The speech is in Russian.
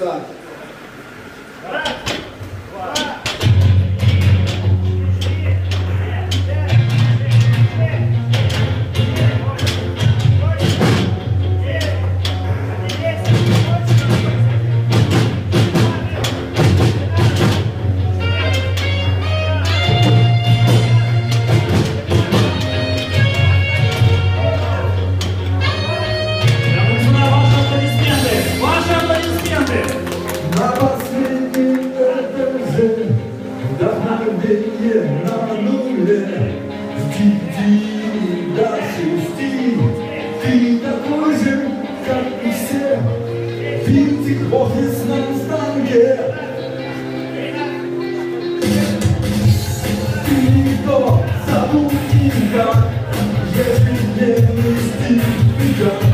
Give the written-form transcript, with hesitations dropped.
старт. На последнем этаже, вдохновение на нуле. Жди до 6, ты такой же, как и все. Винтик в офисном станке. Ты никто, забудь их, если не нести беда.